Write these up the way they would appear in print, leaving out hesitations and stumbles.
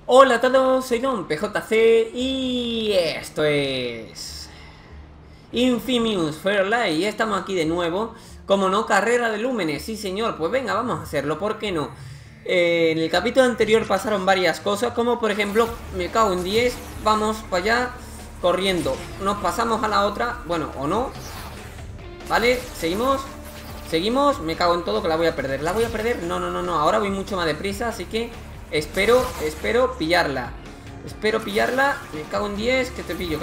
Hola a todos, soy Don PJC y esto es Infamous Fairlight y estamos aquí de nuevo. Como no, carrera de lúmenes, sí señor, pues venga, vamos a hacerlo, ¿por qué no? En el capítulo anterior pasaron varias cosas, como por ejemplo, me cago en 10, vamos para allá, corriendo. Nos pasamos a la otra, bueno, o no. Vale, seguimos, me cago en todo que la voy a perder. ¿La voy a perder? No, ahora voy mucho más deprisa, así que espero pillarla. Espero pillarla, me cago en 10, que te pillo.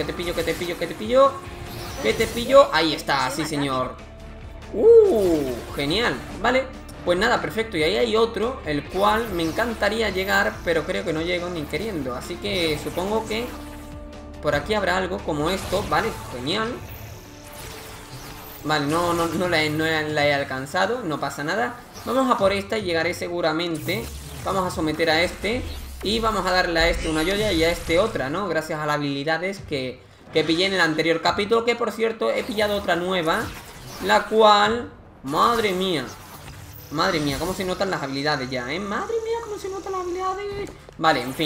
Ahí está, sí señor. Genial, vale. Pues nada, perfecto, y ahí hay otro, el cual me encantaría llegar, pero creo que no llego ni queriendo. Así que supongo que por aquí habrá algo como esto, vale, genial. Vale, no la he alcanzado, no pasa nada. Vamos a por esta y llegaré seguramente. Vamos a someter a este y vamos a darle a este una joya y a este otra, ¿no? Gracias a las habilidades que pillé en el anterior capítulo, que por cierto he pillado otra nueva, la cual... Madre mía, cómo se notan las habilidades ya, ¿eh? Madre mía, cómo se notan las habilidades. Vale, en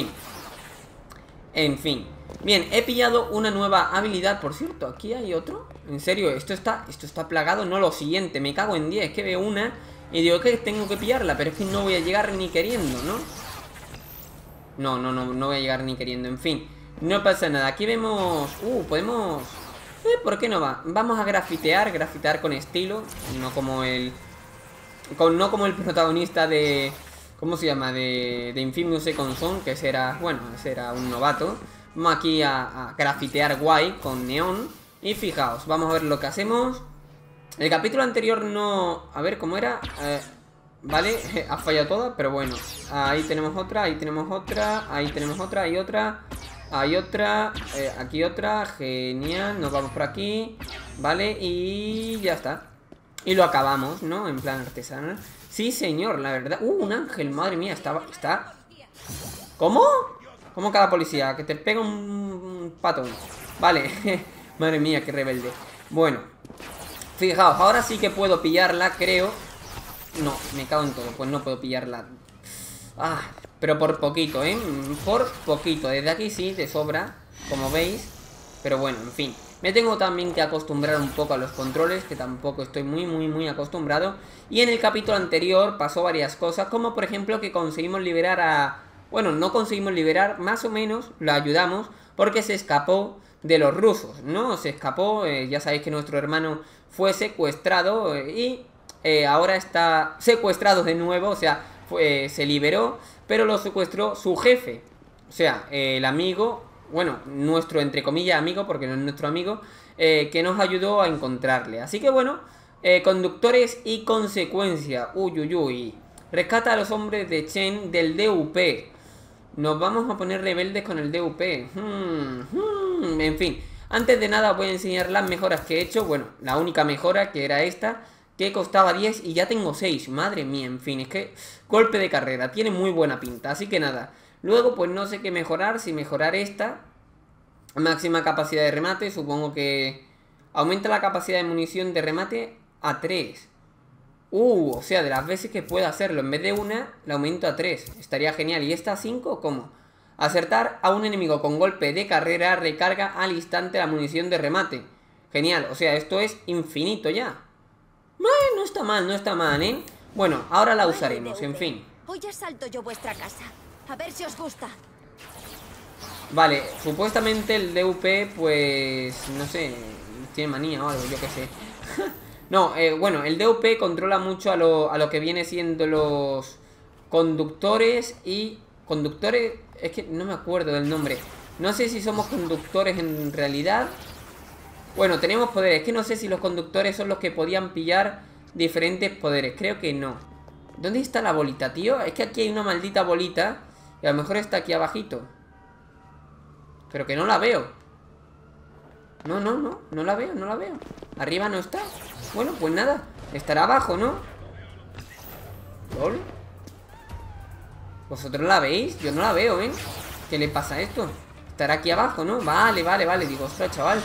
fin. Bien, he pillado una nueva habilidad. Por cierto, aquí hay otro. En serio, esto está plagado. No, lo siguiente, me cago en 10. Es que veo una y digo que tengo que pillarla, pero es que no voy a llegar ni queriendo, ¿no? No voy a llegar ni queriendo. En fin, no pasa nada. Aquí vemos... podemos... ¿por qué no va? Vamos a grafitear con estilo. No como el... no como el protagonista de... ¿Cómo se llama? De Infamous Second Son, que ese era... Bueno, ese era un novato. Vamos aquí a grafitear guay con neón. Y fijaos, vamos a ver lo que hacemos. El capítulo anterior no... A ver, ¿cómo era? Vale, ha fallado toda, pero bueno. Ahí tenemos otra, ahí tenemos otra. Ahí tenemos otra, hay otra. Hay otra, aquí otra. Genial, nos vamos por aquí. Vale, y ya está. Y lo acabamos, ¿no? En plan artesanal. Sí, señor, la verdad. Un ángel, madre mía, está... ¿Cómo? ¿Cómo cada policía? Que te pega un patón. Vale, madre mía, qué rebelde. Bueno, fijaos, ahora sí que puedo pillarla, creo. No, me cago en todo, pues no puedo pillarla. Pero por poquito, ¿eh? Por poquito, desde aquí sí, de sobra, como veis. Pero bueno, en fin. Me tengo también que acostumbrar un poco a los controles, que tampoco estoy muy acostumbrado. Y en el capítulo anterior pasó varias cosas, como por ejemplo que conseguimos liberar a... Bueno, no conseguimos liberar, más o menos lo ayudamos, porque se escapó de los rusos, ¿no? Se escapó, ya sabéis que nuestro hermano fue secuestrado y ahora está secuestrado de nuevo, o sea, se liberó, pero lo secuestró su jefe. O sea, el amigo, bueno, nuestro entre comillas amigo, porque no es nuestro amigo, que nos ayudó a encontrarle. Así que bueno, conductores y consecuencia. Rescata a los hombres de Chen del DUP. Nos vamos a poner rebeldes con el DUP. En fin, antes de nada voy a enseñar las mejoras que he hecho. Bueno, la única mejora, que era esta, que costaba 10 y ya tengo 6. Madre mía, en fin, es que golpe de carrera, tiene muy buena pinta. Así que nada, luego pues no sé qué mejorar. Si mejorar esta máxima capacidad de remate, supongo que aumenta la capacidad de munición de remate a 3. O sea, de las veces que pueda hacerlo, en vez de una, la aumento a 3. Estaría genial. ¿Y esta a 5? ¿Cómo? Acertar a un enemigo con golpe de carrera recarga al instante la munición de remate. Genial, o sea, esto es infinito ya. No está mal, ¿eh? Bueno, ahora la usaremos, en fin. Hoy asalto yo vuestra casa. A ver si os gusta. Vale, supuestamente el DUP, pues... No sé, tiene manía o algo, yo qué sé. No, bueno, el DUP controla mucho a lo que viene siendo los conductores y... Conductores, es que no me acuerdo del nombre. No sé si somos conductores en realidad. Bueno, tenemos poderes, es que no sé si los conductores son los que podían pillar diferentes poderes. Creo que no. ¿Dónde está la bolita, tío? Es que aquí hay una maldita bolita y a lo mejor está aquí abajito. Pero que no la veo. No la veo. Arriba no está. Bueno, pues nada, estará abajo, ¿no? ¿Lol? ¿Vosotros la veis? Yo no la veo, ¿eh? ¿Qué le pasa a esto? Estará aquí abajo, ¿no? Vale. Digo, ostras, chaval.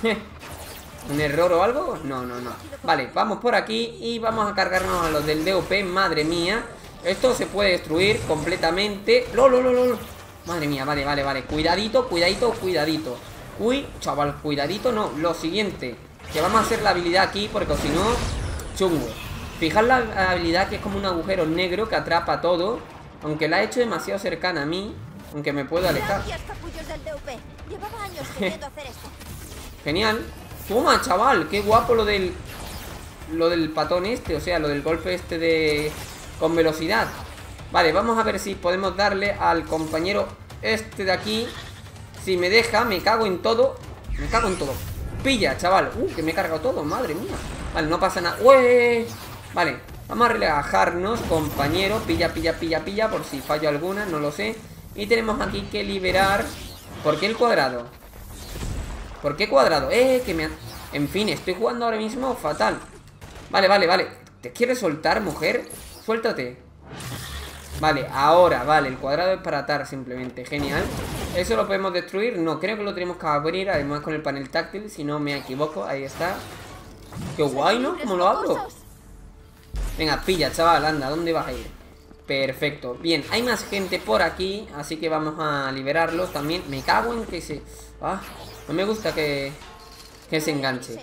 ¿Un error o algo? No. Vale, vamos por aquí y vamos a cargarnos a los del DUP. Madre mía, esto se puede destruir completamente. ¡Lol! Madre mía, vale, vale, vale. Cuidadito, cuidadito, cuidadito. Uy, chaval, cuidadito, no. Lo siguiente, que vamos a hacer la habilidad aquí, porque si no, chungo. Fijad la habilidad que es como un agujero negro que atrapa todo. Aunque la he hecho demasiado cercana a mí, aunque me puedo alejar. Gracias, capullos del DUP. Llevaba años queriendo hacer esto. Genial. Toma, chaval, qué guapo lo del patón este, o sea, lo del golpe este de con velocidad. Vale, vamos a ver si podemos darle al compañero este de aquí. Si me deja, me cago en todo. Me cago en todo. Pilla, chaval. Que me he cargado todo, madre mía. Vale, no pasa nada. ¡Ué! Vale, vamos a relajarnos, compañero. Pilla, pilla, pilla, pilla. Por si fallo alguna, no lo sé. Y tenemos aquí que liberar. ¿Por qué el cuadrado? ¿Por qué cuadrado? Que me ha... En fin, estoy jugando ahora mismo fatal. Vale, vale, vale. ¿Te quieres soltar, mujer? Suéltate. Vale, ahora, vale, el cuadrado es para atar simplemente, genial. ¿Eso lo podemos destruir? No, creo que lo tenemos que abrir, además con el panel táctil, si no me equivoco, ahí está. Qué guay, ¿no? ¿Cómo lo abro? Venga, pilla, chaval, anda, ¿dónde vas a ir? Perfecto, bien, hay más gente por aquí, así que vamos a liberarlos también. Me cago en que se... no me gusta que se enganche.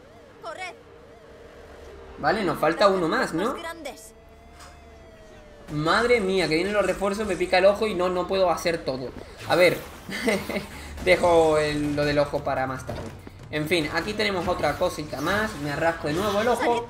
Vale, nos falta uno más, ¿no? Madre mía, que vienen los refuerzos, me pica el ojo y no puedo hacer todo. A ver, dejo lo del ojo para más tarde. En fin, aquí tenemos otra cosita más. Me arrasco de nuevo el ojo.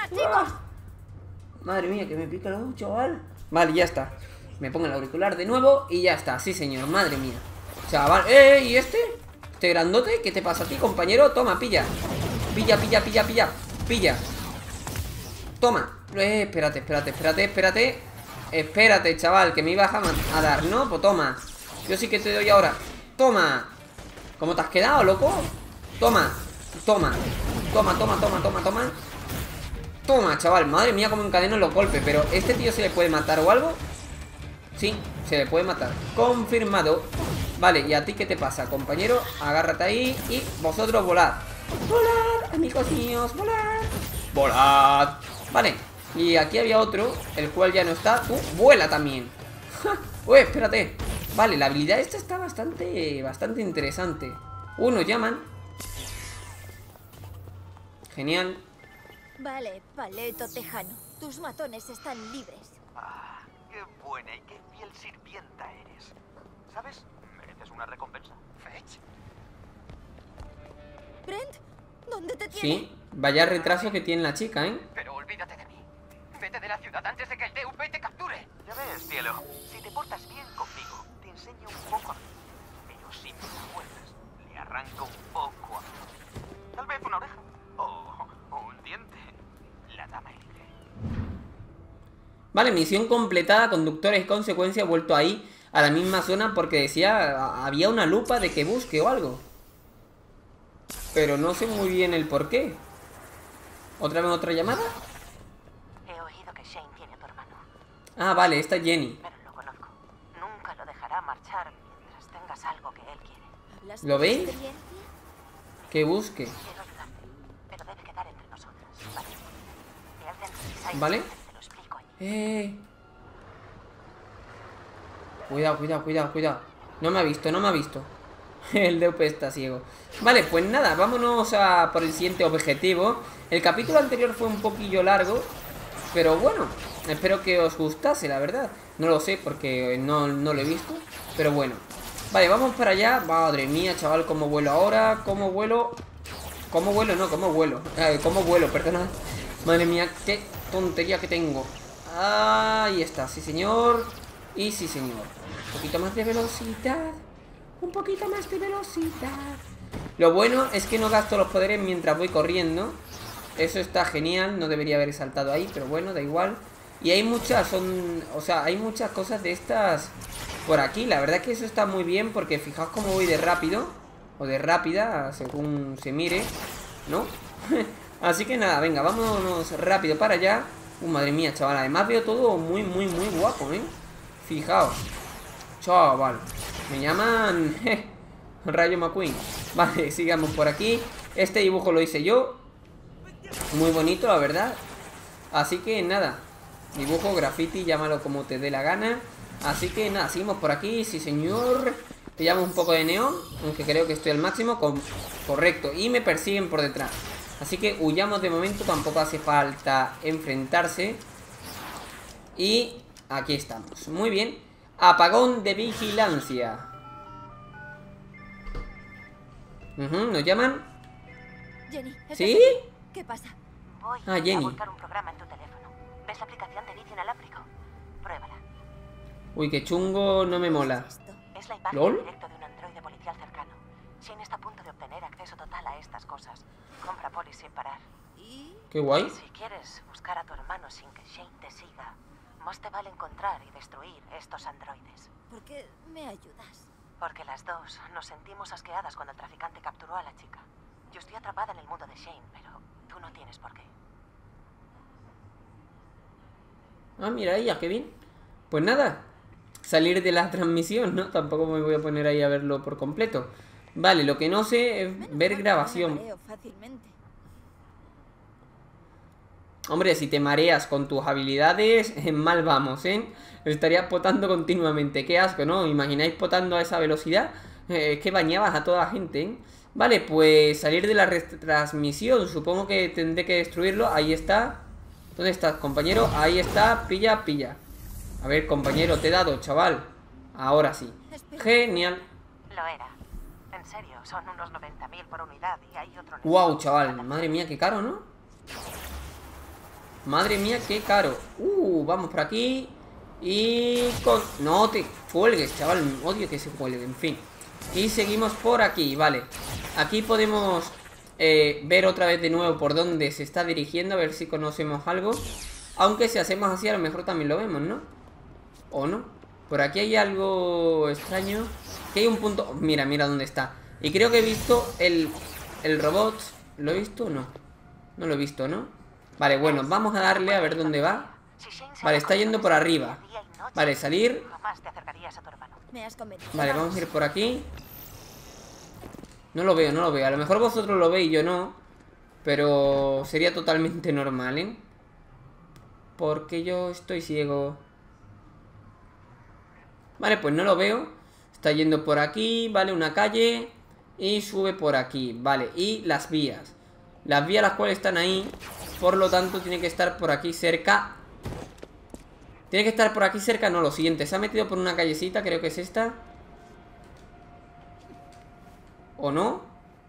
Madre mía, que me pica el ojo, chaval. Vale, ya está. Me pongo el auricular de nuevo y ya está, sí señor, madre mía. Chaval, ¿y este? ¿Este grandote? ¿Qué te pasa a ti, compañero? Toma, pilla. Pilla, pilla, pilla, pilla. Pilla. Toma. Espérate, espérate, espérate, espérate. Espérate, chaval, que me ibas a dar, ¿no? Pues toma. Yo sí que te doy ahora. Toma. ¿Cómo te has quedado, loco? Toma. Toma. Toma, toma, toma, toma, toma. Toma, chaval. Madre mía, cómo encadeno los golpes. Pero ¿este tío se le puede matar o algo? Sí, se le puede matar. Confirmado. Vale, ¿y a ti qué te pasa, compañero? Agárrate ahí y vosotros volad. Volad, amigos míos, volad. Volad. Vale. Y aquí había otro, el cual ya no está. Vuela también. Uy, espérate. Vale, la habilidad esta está bastante interesante. Nos llaman. Genial. Vale, paleto tejano. Tus matones están libres. Qué buena y qué fiel sirvienta eres. ¿Sabes? Mereces una recompensa. Fetch. Brent, ¿dónde te tienes? Sí, vaya retraso que tiene la chica, ¿eh? Pero olvídate de mí. Vete de la ciudad antes de que el DUP te capture. Ya ves, cielo. Si te portas bien conmigo, te enseño un poco a mí. Pero si me la fuerzas, le arranco un poco a mí. Tal vez una oreja. O un diente. La dama libre. Vale, misión completada. Conductores y consecuencia. He vuelto ahí a la misma zona porque decía... Había una lupa de que busque o algo. Pero no sé muy bien el por qué. ¿Otra vez otra llamada? He oído que Shane tiene a tu hermano. Ah, vale, esta es Jenny. Pero lo conozco. Nunca lo dejará marchar mientras tengas algo que él quiere. ¿Hablas ¿Lo por veis? experiencia? Que busque. Quiero ayudarte, pero debe quedar entre nosotras, ¿vale? Si alguien revisáis, ¿Vale? te lo explico allí. Cuidado, cuidado, cuidado, cuidado. No me ha visto, no me ha visto. El DUP está ciego. Vale, pues nada, vámonos a por el siguiente objetivo. El capítulo anterior fue un poquillo largo, pero bueno, espero que os gustase, la verdad. No lo sé porque no lo he visto, pero bueno. Vale, vamos para allá. Madre mía, chaval, cómo vuelo ahora. Cómo vuelo. ¿Cómo vuelo? No, cómo vuelo. ¿Cómo vuelo? Perdona. Madre mía, qué tontería que tengo. Ahí está, sí señor. Y sí señor. Un poquito más de velocidad. Un poquito más de velocidad. Lo bueno es que no gasto los poderes mientras voy corriendo. Eso está genial. No debería haber saltado ahí, pero bueno, da igual. Y hay muchas, hay muchas cosas de estas por aquí. La verdad es que eso está muy bien porque fijaos cómo voy de rápido. O de rápida, según se mire, ¿no? Así que nada, venga, vámonos rápido para allá. Madre mía, chaval. Además veo todo muy, muy, muy guapo, ¿eh? Fijaos. Chaval. Me llaman... Rayo McQueen. Vale, sigamos por aquí. Este dibujo lo hice yo. Muy bonito, la verdad. Así que nada. Dibujo, graffiti, llámalo como te dé la gana. Así que nada, seguimos por aquí, sí señor. Pillamos un poco de neón, aunque creo que estoy al máximo. Correcto, y me persiguen por detrás. Así que huyamos de momento, tampoco hace falta enfrentarse. Y aquí estamos, muy bien. Apagón de vigilancia. ¿Nos llaman? Jenny, ¿estás ¿Sí? aquí? ¿Qué pasa? Voy Ah, a Jenny. buscar un programa en tu teléfono. ¿Ves la aplicación de bici inalámbrico? Pruébala. Uy, qué chungo, no me mola. ¿Qué es esto? Es la imagen ¿Lol? en directo de un androide policial cercano. Shane está a punto de obtener acceso total a estas cosas. Compra polis sin parar. ¿Y? Qué guay. Si quieres buscar a tu hermano sin que Shane te siga, más te vale encontrar y destruir estos androides. ¿Por qué me ayudas? Porque las dos nos sentimos asqueadas cuando el traficante capturó a la chica. Yo estoy atrapada en el mundo de Shane, pero tú no tienes por qué. Ah, mira ella, qué bien. Pues nada, salir de la transmisión, ¿no? Tampoco me voy a poner ahí a verlo por completo. Vale, lo que no sé es Menos ver mal que grabación. no me mareo fácilmente. Hombre, si te mareas con tus habilidades, mal vamos, ¿eh? Estarías potando continuamente. Qué asco, ¿no? ¿Imagináis potando a esa velocidad? Es que bañabas a toda la gente, ¿eh? Vale, pues salir de la retransmisión. Supongo que tendré que destruirlo. Ahí está. ¿Dónde estás, compañero? Ahí está. Pilla, pilla. A ver, compañero, te he dado, chaval. Ahora sí. Espera. Genial. Lo era. En serio, son unos 90.000 por unidad y hay otro... Wow, chaval. Madre mía, qué caro, ¿no? Madre mía, qué caro. Vamos por aquí. Y con... No te cuelgues, chaval. Odio que se cuelgue, en fin. Y seguimos por aquí, vale. Aquí podemos ver otra vez de nuevo por dónde se está dirigiendo. A ver si conocemos algo. Aunque si hacemos así a lo mejor también lo vemos, ¿no? ¿O no? Por aquí hay algo extraño. Aquí hay un punto... Mira, mira dónde está. Y creo que he visto el robot. ¿Lo he visto o no? No lo he visto, ¿no? Vale, bueno, vamos a darle a ver dónde va. Vale, está yendo por arriba. Vale, salir. Jamás te acercarías a tu hermano. Me has convencido. Vale, vamos a ir por aquí. No lo veo, no lo veo. A lo mejor vosotros lo veis, yo no. Pero sería totalmente normal, ¿eh? Porque yo estoy ciego. Vale, pues no lo veo. Está yendo por aquí, vale, una calle. Y sube por aquí, vale. Y las vías. Las vías las cuales están ahí. Por lo tanto tiene que estar por aquí cerca. Tiene que estar por aquí cerca, no, lo siguiente. Se ha metido por una callecita, creo que es esta. ¿O no?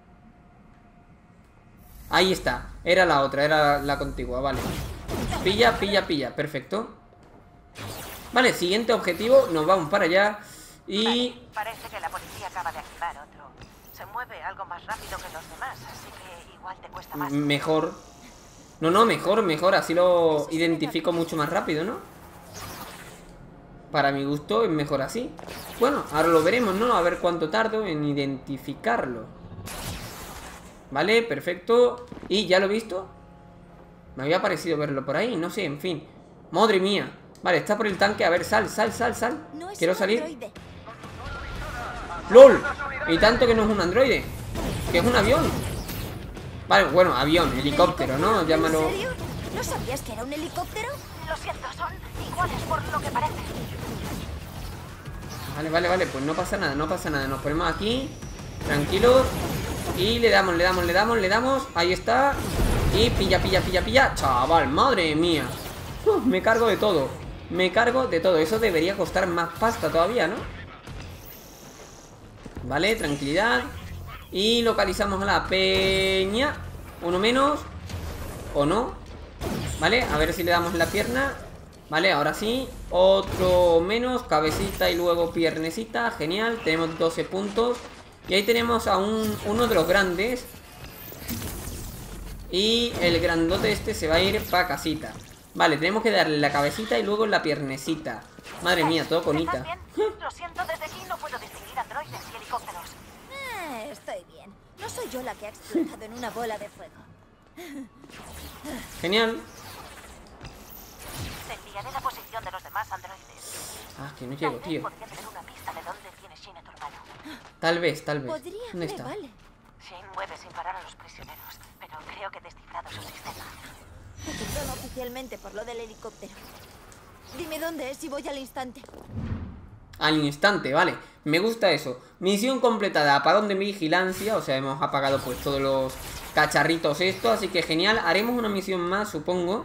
Ahí está, era la otra, era la contigua, vale. Pilla, pilla, pilla, perfecto. Vale, siguiente objetivo, nos vamos para allá. Y... Vale, parece que la policía acaba de activar otro. Se mueve algo más rápido que los demás, así que igual te cuesta más. mejor. No, mejor, mejor, así lo identifico mucho más rápido, ¿no? Para mi gusto es mejor así. Bueno, ahora lo veremos, ¿no? A ver cuánto tardo en identificarlo. Vale, perfecto. ¿Y ya lo he visto? Me había parecido verlo por ahí, no sé, en fin. Madre mía. Vale, está por el tanque, a ver, sal. No es Quiero un salir. androide. ¡Lol! Y tanto que no es un androide, que es un avión. Vale, bueno, avión, helicóptero, ¿no? Llámalo. ¿En serio? ¿No sabías que era un helicóptero? Lo siento, son iguales por lo que parece. Vale, pues no pasa nada, nos ponemos aquí, tranquilos. Y le damos, ahí está. Y pilla, chaval, madre mía. Me cargo de todo, eso debería costar más pasta todavía, ¿no? Vale, tranquilidad. Y localizamos a la peña. Uno menos. ¿O no? Vale, a ver si le damos la pierna. Vale, ahora sí. Otro menos, cabecita y luego piernecita. Genial, tenemos 12 puntos. Y ahí tenemos a uno de los grandes. Y el grandote este se va a ir para casita. Vale, tenemos que darle la cabecita y luego la piernecita. Madre mía, todo con ¿Estás ita. bien? Lo siento, desde aquí no puedo distinguir androides y helicópteros. Estoy bien. No soy yo la que ha explotado en una bola de fuego. Genial. Te enviaré la posición de los demás androides. Ah, que no llego, Tal vez tío. podría tener una pista de dónde tiene Shane a tu hermano. Tal vez. Podría, ¿Dónde me está? vale. Shane mueve sin parar a los prisioneros, pero creo que he descifrado su sistema. Te perdono oficialmente por lo del helicóptero. Dime dónde es y voy al instante. al instante, ¿vale? Me gusta eso. Misión completada, apagón de vigilancia. O sea, hemos apagado pues todos los cacharritos estos. Así que genial, haremos una misión más, supongo.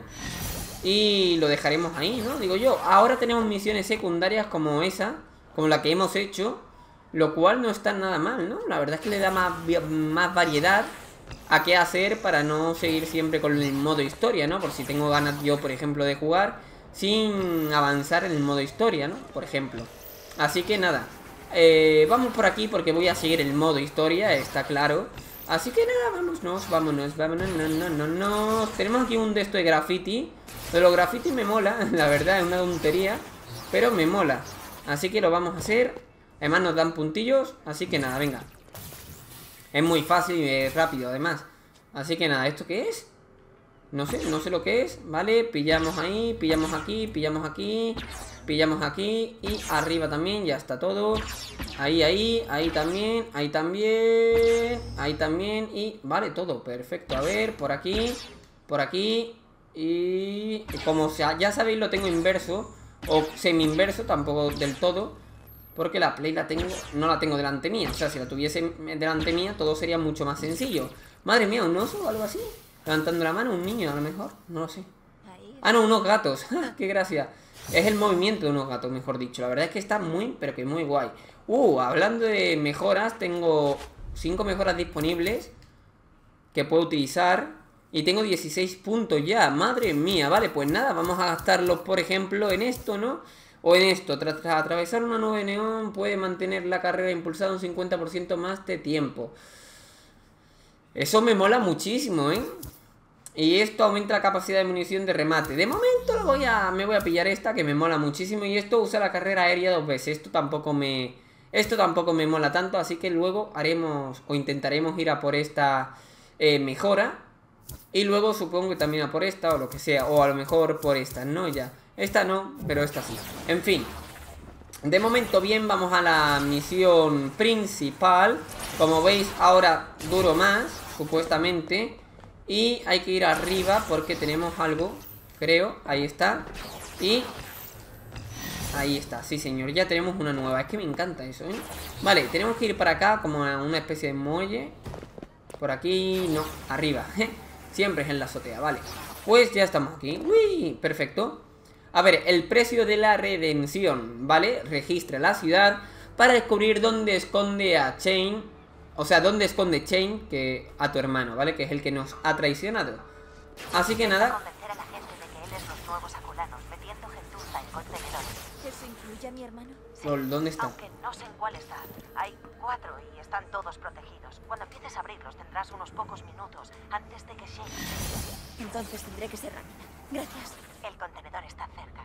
Y lo dejaremos ahí, ¿no? Digo yo, ahora tenemos misiones secundarias como esa, como la que hemos hecho, lo cual no está nada mal, ¿no? La verdad es que le da más variedad a qué hacer para no seguir siempre con el modo historia, ¿no? Por si tengo ganas yo, por ejemplo, de jugar sin avanzar en el modo historia, ¿no? Por ejemplo. Así que nada, vamos por aquí porque voy a seguir el modo historia, está claro. Así que nada, vámonos. No. Tenemos aquí un de esto de graffiti. Pero los graffiti me mola, la verdad, es una tontería. Pero me mola. Así que lo vamos a hacer. Además nos dan puntillos, así que nada, venga. Es muy fácil y rápido, además. Así que nada, ¿esto qué es? No sé lo que es. Vale, pillamos ahí, pillamos aquí, pillamos aquí, pillamos aquí. Y arriba también, ya está todo. Ahí también, ahí también. Ahí también, y vale, todo, perfecto. A ver, por aquí, por aquí. Y como ya sabéis, lo tengo inverso. O semi-inverso, tampoco del todo. Porque la Play no la tengo delante mía. O sea, si la tuviese delante mía, todo sería mucho más sencillo. Madre mía, ¿un oso o algo así? Levantando la mano, un niño a lo mejor, no lo sé. Ah, no, unos gatos. ¡Qué gracia! Es el movimiento de unos gatos, mejor dicho. La verdad es que está muy, pero que muy guay. Hablando de mejoras, tengo 5 mejoras disponibles que puedo utilizar. Y tengo 16 puntos ya, madre mía. Vale, pues nada, vamos a gastarlos, por ejemplo, en esto, ¿no? O en esto, tras atravesar una nube de neón puede mantener la carrera impulsada un 50% más de tiempo. Eso me mola muchísimo, ¿eh? Y esto aumenta la capacidad de munición de remate. De momento me voy a pillar esta, que me mola muchísimo. Y esto usa la carrera aérea 2 veces. Esto tampoco me mola tanto. Así que luego haremos o intentaremos ir a por esta mejora. Y luego supongo que también a por esta o lo que sea. O a lo mejor por esta, no ya. Esta no, pero esta sí. En fin. De momento bien, vamos a la misión principal. Como veis, ahora duro más, supuestamente. Y hay que ir arriba porque tenemos algo, creo. Ahí está. Y ahí está, sí señor, ya tenemos una nueva. Es que me encanta eso, ¿eh? Vale, tenemos que ir para acá como a una especie de muelle. Por aquí, no, arriba. Siempre es en la azotea, vale. Pues ya estamos aquí. Uy, perfecto. A ver, el precio de la redención, ¿vale? Registra la ciudad para descubrir dónde esconde a Chain. O sea, dónde esconde Chain que a tu hermano, ¿vale? Que es el que nos ha traicionado. Así que nada. Convencer a la gente de que él es los nuevos aculanos, metiendo gentuza en contenedores. ¿Eso incluye a mi hermano? Sí, ¿Dónde está? aunque no sé en cuál está. Hay 4 y están todos protegidos. Cuando empieces a abrirlos tendrás unos pocos minutos antes de que Shane... Entonces tendré que ser rápida. Gracias. El contenedor está cerca.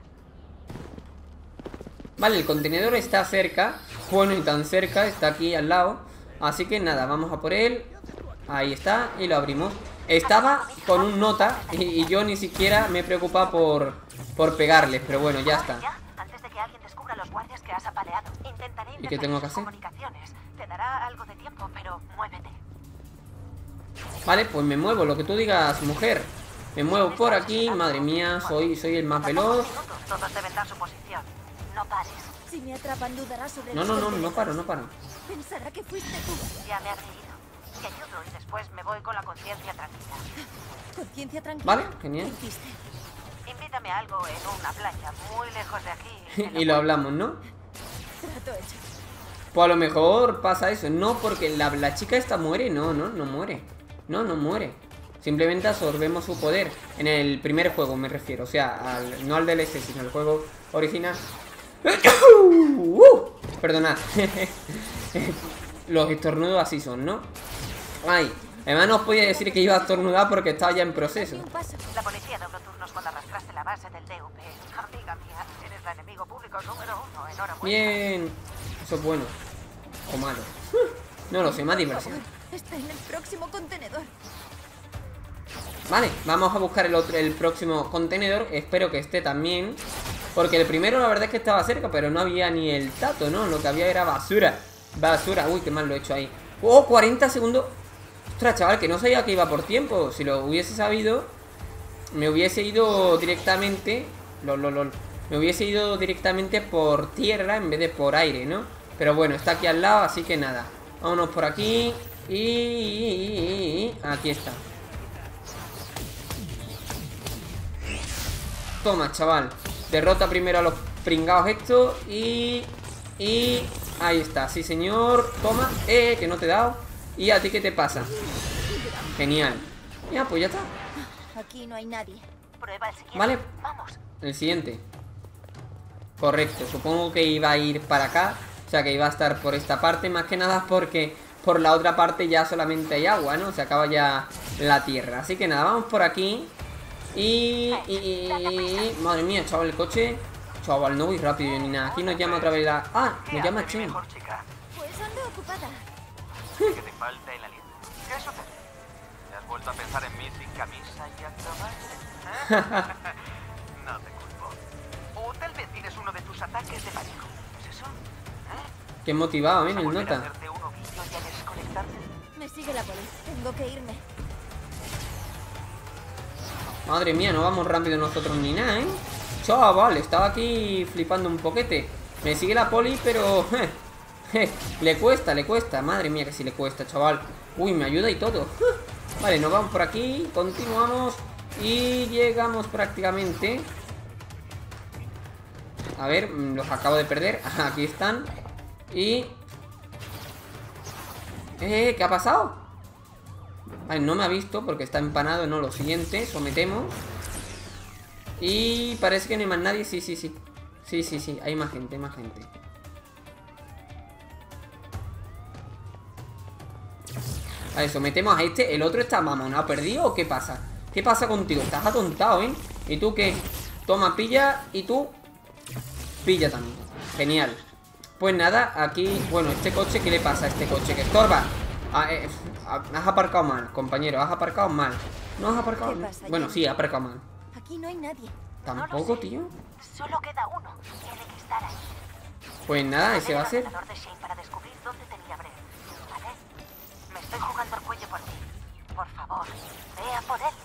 Vale, el contenedor está cerca. Bueno, y tan cerca, está aquí al lado. Así que nada, vamos a por él. Ahí está, y lo abrimos. Estaba con un nota y yo ni siquiera me he preocupado por pegarles. Pero bueno, ya está. Ya, antes de que alguien descubra los guardias que has apaleado. Intentaré ¿Y qué tengo que hacer? comunicaciones. Te dará algo de tiempo, pero muévete. Vale, pues me muevo, lo que tú digas, mujer. Me muevo por aquí, madre mía, soy el más veloz. Todos deben dar su posición. No pares. Si me atrapan, dudará sobre No, los no, no, no contenedores. paro, no paro. Pensará que fuiste tú. Ya me ha creído. Te ayudo y después me voy con la conciencia tranquila. Conciencia tranquila. Vale, genial. ¿Qué hiciste? Invítame a algo en una playa muy lejos de aquí. Y lo hablamos, ¿no? Trato hecho. Pues a lo mejor pasa eso. No, porque la chica esta muere. No muere. No muere. Simplemente absorbemos su poder. En el primer juego me refiero. O sea, no al DLC, sino al juego original. Perdonad. Los estornudos así son, ¿no? Ay, además no os podía decir que iba a estornudar porque estaba ya en proceso. Date un paso. La policía dobló turnos cuando arrastraste la base del DUP. Amiga mía, eres la enemigo público número 1. Enhorabuena. Bien. Eso es bueno. O malo. No lo sé, más Por diversión. favor, está en el próximo contenedor. Vale, vamos a buscar el próximo contenedor. Espero que esté también. Porque el primero la verdad es que estaba cerca, pero no había ni el tato, ¿no? Lo que había era basura. Basura, uy, qué mal lo he hecho ahí. ¡Oh, 40 segundos! Ostras, chaval, que no sabía que iba por tiempo. Si lo hubiese sabido, me hubiese ido directamente. Me hubiese ido directamente por tierra en vez de por aire, ¿no? Pero bueno, está aquí al lado, así que nada. Vámonos por aquí. Y aquí está. Toma, chaval. Derrota primero a los pringados estos. Y ahí está, sí señor. Toma, que no te he dado. ¿Y a ti qué te pasa? Genial. Ya, pues ya está. Aquí no hay nadie. Prueba el siguiente. Vale, Vamos. el siguiente. Correcto, supongo que iba a ir para acá. O sea, que iba a estar por esta parte. Más que nada porque por la otra parte ya solamente hay agua, ¿no? Se acaba ya la tierra. Así que nada, vamos por aquí. Madre mía, chaval, el coche. Chaval, no voy rápido ni nada. Aquí nos llama otra vez la... Ah, nos llama Chen. Mejor, chica. Pues ando ocupada. ¿Que te falta el aliento? ¿Qué sucede? ¿Te has vuelto a pensar en mí sin camisa y acrobacia? No te culpo. O tal vez tienes uno de tus ataques de pánico. ¿Es eso? Qué motivado, ¿Vas a el volver a nota. hacerte un ovillo y a desconectarte? Me sigue la poli. Tengo que irme. Madre mía, no vamos rápido nosotros ni nada, ¿eh? Chaval, estaba aquí flipando un poquete. Me sigue la poli, pero... le cuesta. Madre mía que sí le cuesta, chaval. Uy, me ayuda y todo. Vale, nos vamos por aquí. Continuamos. Y llegamos prácticamente. A ver, los acabo de perder. Aquí están. Y... ¿qué ha pasado? Vale, no me ha visto porque está empanado. No, lo siguiente, sometemos. Y parece que no hay más nadie. Sí, hay más gente, Vale, sometemos a este. El otro está mamón, ¿ha perdido o qué pasa? ¿Qué pasa contigo? Estás atontado, ¿eh? ¿Y tú qué? Toma, pilla. Y tú pilla también. Genial. Pues nada, aquí... Bueno, este coche, ¿qué le pasa a este coche? Que estorba. Has aparcado mal, compañero. Has aparcado mal. No has aparcado ¿Qué mal. pasa, Bueno, Jenny? sí, ha aparcado mal. Aquí no hay nadie. Tampoco, tío. Solo queda uno. Tiene que estar ahí. Pues nada, ese va a ser. El ordenador de Shane para descubrir dónde tenía Brett. ¿Vale? Me estoy jugando el cuello por ti. Por favor, vea por él.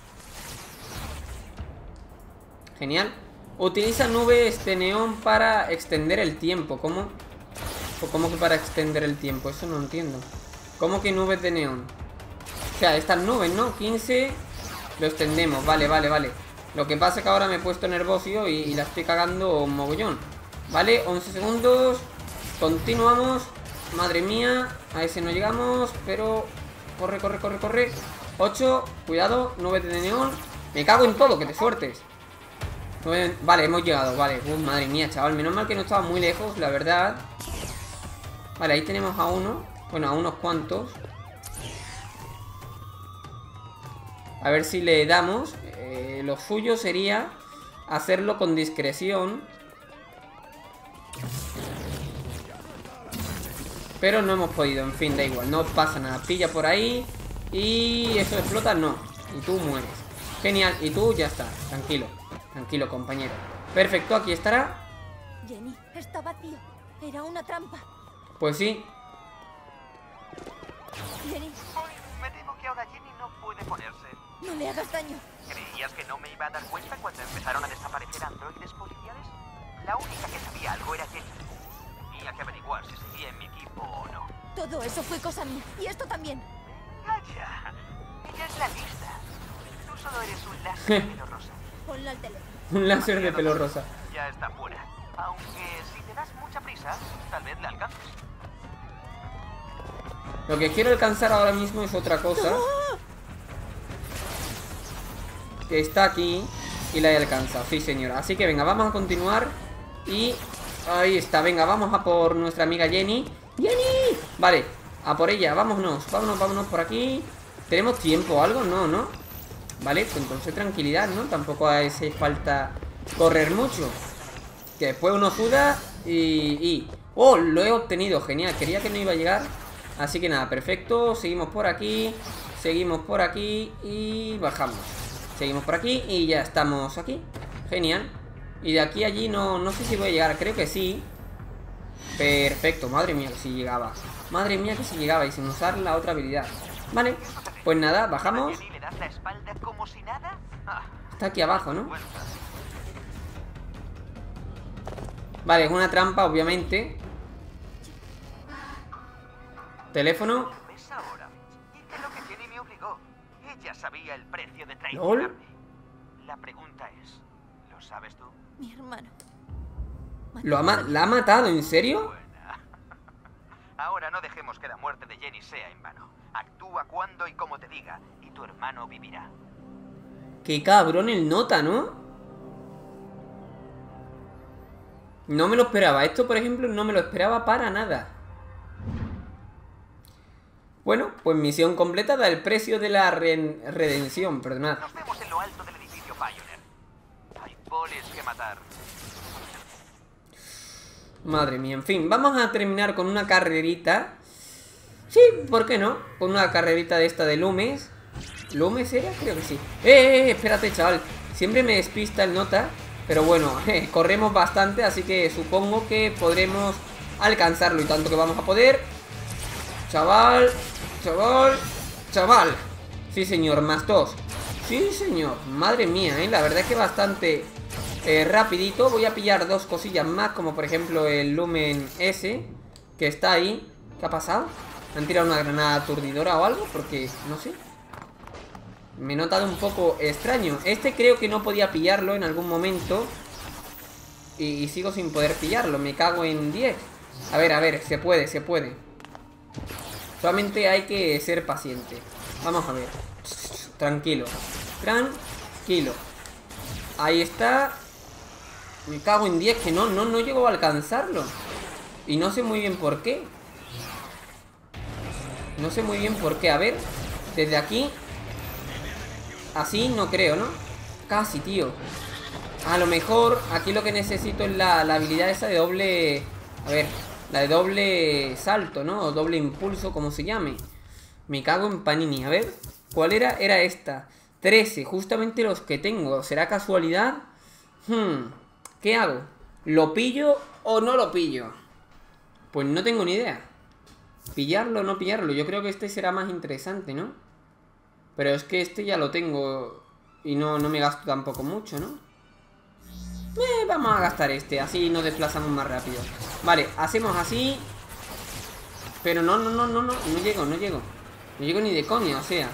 Genial. Utiliza nubes de neón para extender el tiempo. ¿Cómo? ¿Cómo que para extender el tiempo? Eso no entiendo. ¿Cómo que nubes de neón? O sea, estas nubes, ¿no? 15. Lo extendemos. Vale. Lo que pasa es que ahora me he puesto nervioso y la estoy cagando un mogollón. Vale, 11 segundos. Continuamos. Madre mía. A ese no llegamos. Pero... Corre. 8. Cuidado. Nubes de neón. Me cago en todo. Que te suertes. Vale, hemos llegado. Vale. Madre mía, chaval. Menos mal que no estaba muy lejos, la verdad. Vale, ahí tenemos a uno. Bueno, a unos cuantos. A ver si le damos. Lo suyo sería hacerlo con discreción. Pero no hemos podido, en fin, da igual. No pasa nada, pilla por ahí. Y eso explota, no. Y tú mueres. Genial, y tú ya está, tranquilo, compañero. Perfecto, aquí estará. Jenny, está vacío. Era una trampa. Pues sí. Jenny, Me temo que ahora Jenny no puede ponerse. no le hagas daño. ¿Creías que no me iba a dar cuenta cuando empezaron a desaparecer androides policiales? La única que sabía algo era Jenny. Tenía que averiguar si seguía en mi equipo o no. Todo eso fue cosa mía. Y esto también. ¡Vaya! Ella es la lista. Tú solo eres un láser de pelo rosa. Ponla al teléfono. Un láser de pelo rosa. Ya está fuera. Aunque si te das mucha prisa, tal vez la alcances. Lo que quiero alcanzar ahora mismo es otra cosa. Que está aquí y la he alcanzado, sí señora. Así que venga, vamos a continuar. Y ahí está, venga, vamos a por nuestra amiga Jenny. ¡Jenny! Vale, a por ella, vámonos por aquí. ¿Tenemos tiempo o algo? No. Vale, pues entonces tranquilidad, ¿no? Tampoco hace falta correr mucho. Que después uno suda y... ¡Oh! Lo he obtenido, genial. Quería que no iba a llegar. Así que nada, perfecto. Seguimos por aquí y bajamos. Seguimos por aquí y ya estamos aquí. Genial. Y de aquí a allí no sé si voy a llegar, creo que sí. Perfecto, madre mía que sí llegaba. Y sin usar la otra habilidad. Vale, pues nada, bajamos. ¿A Jenny le das la espalda como si nada? Ah, Está aquí abajo, ¿no? bueno. Vale, es una trampa, obviamente. Teléfono. ¿Ves ahora? Y que lo que Jenny me obligó. Ella sabía el precio de ¿Lol? traicionarme. La pregunta es, ¿lo sabes tú? Mi hermano. ¿La ha matado? ¿En serio? Buena. Ahora no dejemos que la muerte de Jenny sea en vano. Actúa cuando y como te diga, y tu hermano vivirá. Qué cabrón el nota, ¿no? No me lo esperaba. Esto, por ejemplo, no me lo esperaba para nada. Bueno, pues misión completada. El precio de la redención, perdonad. Nos vemos en lo alto del edificio Pioneer. Hay polis que matar. Madre mía, en fin. Vamos a terminar con una carrerita. Sí, ¿por qué no? Con una carrerita de esta de Loomis. ¿Loomis era? Creo que sí. Espérate, chaval. Siempre me despista el nota. Pero bueno, corremos bastante, así que supongo que podremos alcanzarlo. Y tanto que vamos a poder. Chaval, chaval, chaval. Sí, señor, más 2. Sí, señor, madre mía, la verdad es que bastante rapidito. Voy a pillar 2 cosillas más, como por ejemplo el Lumen S, que está ahí. ¿Qué ha pasado? ¿Han tirado una granada aturdidora o algo? Porque, no sé, me he notado un poco extraño. Este creo que no podía pillarlo en algún momento. Y sigo sin poder pillarlo. Me cago en 10. A ver, se puede, se puede. Solamente hay que ser paciente. Vamos a ver. Tranquilo. Tranquilo. Ahí está. Me cago en 10, que no llego a alcanzarlo. Y no sé muy bien por qué. No sé muy bien por qué. A ver, desde aquí. Así no creo, ¿no? Casi, tío. A lo mejor aquí lo que necesito es la habilidad esa de doble... A ver, la de doble salto, ¿no? O doble impulso, como se llame. Me cago en Panini. A ver, ¿cuál era? Era esta. 13, justamente los que tengo. ¿Será casualidad? ¿Qué hago? ¿Lo pillo o no lo pillo? Pues no tengo ni idea. ¿Pillarlo o no pillarlo? Yo creo que este será más interesante, ¿no? Pero es que este ya lo tengo y no me gasto tampoco mucho, ¿no? Vamos a gastar este, así nos desplazamos más rápido. Vale, hacemos así. Pero no llego. No llego ni de coña, o sea.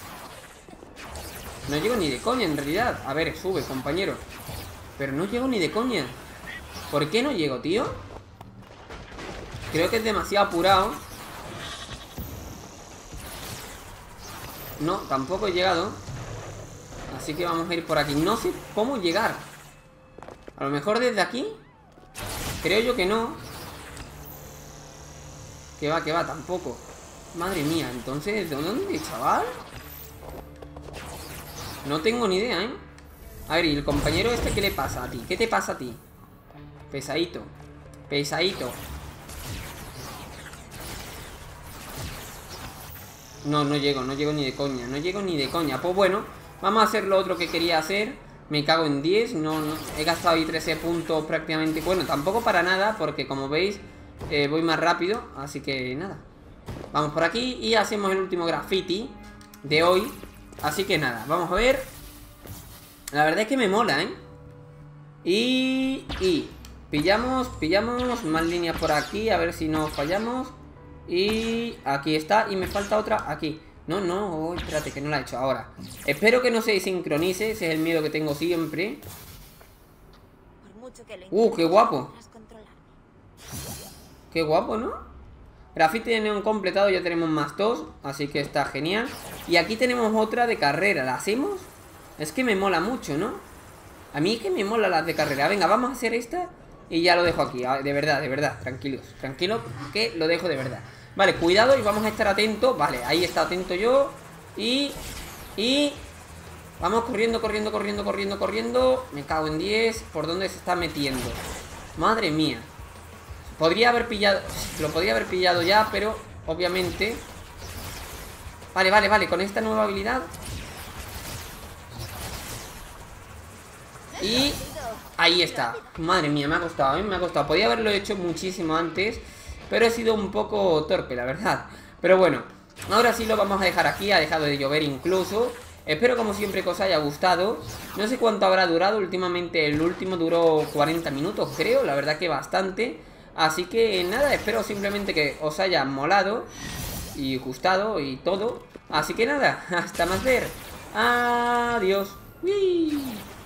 No llego ni de coña en realidad. A ver, sube, compañero. Pero no llego ni de coña. ¿Por qué no llego, tío? Creo que es demasiado apurado. No, tampoco he llegado. Así que vamos a ir por aquí. No sé cómo llegar. A lo mejor desde aquí. Creo yo que no. Que va, tampoco. Madre mía, entonces, ¿de dónde, chaval? No tengo ni idea, ¿eh? A ver, ¿y el compañero este qué le pasa a ti? ¿Qué te pasa a ti? Pesadito. Pesadito. No llego ni de coña. No llego ni de coña. Pues bueno, vamos a hacer lo otro que quería hacer. Me cago en 10. No, he gastado ahí 13 puntos prácticamente. Bueno, tampoco para nada, porque como veis, voy más rápido. Así que nada. Vamos por aquí y hacemos el último graffiti de hoy. Así que nada, vamos a ver. La verdad es que me mola, ¿eh? Y pillamos más líneas por aquí. A ver si no fallamos. Y aquí está, y me falta otra aquí. No, espérate que no la he hecho ahora. Espero que no se sincronice, ese es el miedo que tengo siempre. Qué guapo. Qué guapo, ¿no? Grafiti de neón completado, ya tenemos más 2, así que está genial. Y aquí tenemos otra de carrera, ¿la hacemos? Es que me mola mucho, ¿no? A mí es que me mola las de carrera. Venga, vamos a hacer esta y ya lo dejo aquí. De verdad, tranquilos. Tranquilos, que lo dejo de verdad. Vale, cuidado y vamos a estar atentos. Vale, ahí está atento yo. Y vamos corriendo. Me cago en 10. ¿Por dónde se está metiendo? Madre mía. Podría haber pillado. Lo podría haber pillado ya, pero obviamente. Vale, con esta nueva habilidad. Y ahí está. Madre mía, me ha costado, me ha costado. Podría haberlo hecho muchísimo antes, pero he sido un poco torpe, la verdad. Pero bueno, ahora sí lo vamos a dejar aquí. Ha dejado de llover incluso. Espero como siempre que os haya gustado. No sé cuánto habrá durado. Últimamente el último duró 40 minutos, creo. La verdad que bastante. Así que nada, espero simplemente que os haya molado y gustado y todo. Así que nada, hasta más ver. Adiós. ¡Uy!